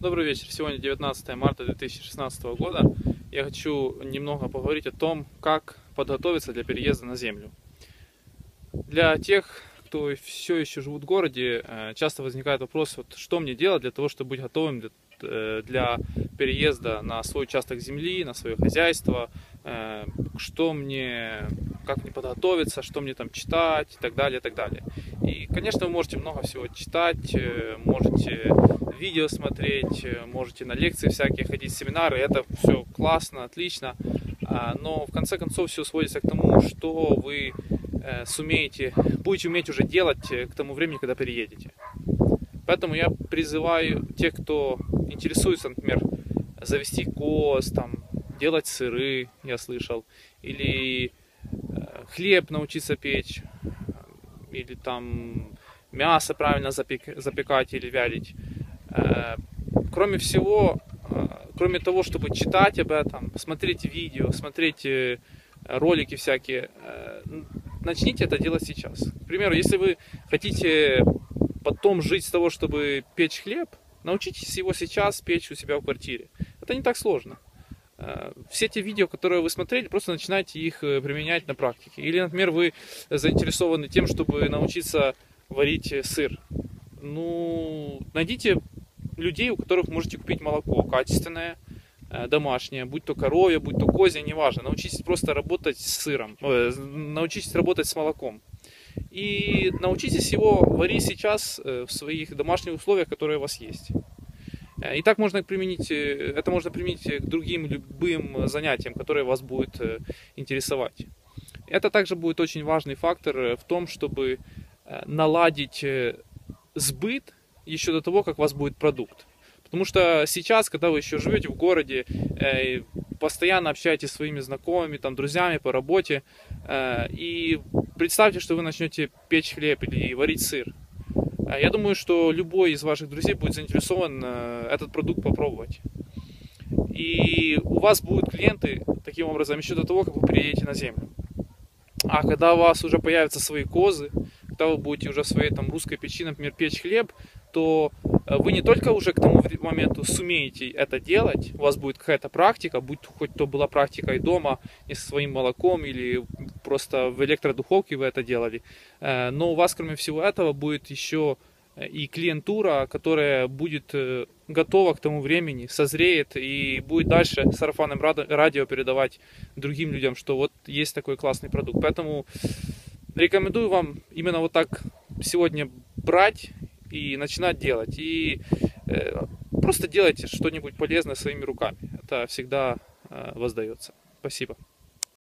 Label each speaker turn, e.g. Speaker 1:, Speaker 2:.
Speaker 1: Добрый вечер. Сегодня 19 марта 2016 года. Я хочу немного поговорить о том, как подготовиться для переезда на землю. Для тех, кто все еще живут в городе, часто возникает вопрос, что мне делать для того, чтобы быть готовым для переезда на свой участок земли, на свое хозяйство, как мне подготовиться, что мне там читать и так далее, и так далее. И, конечно, вы можете много всего читать, можете видео смотреть, можете на лекции всякие ходить, семинары, это все классно, отлично, но в конце концов все сводится к тому, что вы будете уметь уже делать к тому времени, когда переедете. Поэтому я призываю тех, кто интересуется, например, завести коз, делать сыры, я слышал, или хлеб научиться печь, или мясо правильно запекать или вялить. Кроме всего, кроме того, чтобы читать об этом, смотреть видео, смотреть ролики всякие, начните это делать сейчас. К примеру, если вы хотите потом жить с того, чтобы печь хлеб, научитесь его сейчас печь у себя в квартире. Это не так сложно. Все те видео, которые вы смотрели, просто начинайте их применять на практике. Или, например, вы заинтересованы тем, чтобы научиться варить сыр. Найдите людей, у которых можете купить молоко качественное, домашнее, будь то коровье, будь то козье, неважно. Научитесь просто работать с сыром, научитесь работать с молоком. И научитесь его варить сейчас в своих домашних условиях, которые у вас есть. И так это можно применить к другим любым занятиям, которые вас будут интересовать. Это также будет очень важный фактор в том, чтобы наладить сбыт еще до того, как у вас будет продукт. Потому что сейчас, когда вы еще живете в городе, постоянно общаетесь со своими знакомыми, друзьями по работе, и представьте, что вы начнете печь хлеб или варить сыр. Я думаю, что любой из ваших друзей будет заинтересован этот продукт попробовать. И у вас будут клиенты таким образом еще до того, как вы приедете на землю. А когда у вас уже появятся свои козы, когда вы будете уже в своей русской печи, например, печь хлеб, то вы не только уже к тому моменту сумеете это делать, у вас будет какая-то практика, хоть то была практика и дома, не со своим молоком, или просто в электродуховке вы это делали, но у вас, кроме всего этого, будет еще и клиентура, которая будет готова к тому времени, созреет и будет дальше сарафанным радио передавать другим людям, что вот есть такой классный продукт. Поэтому рекомендую вам именно вот так сегодня брать и начинать делать. И просто делайте что-нибудь полезное своими руками. Это всегда воздается. Спасибо.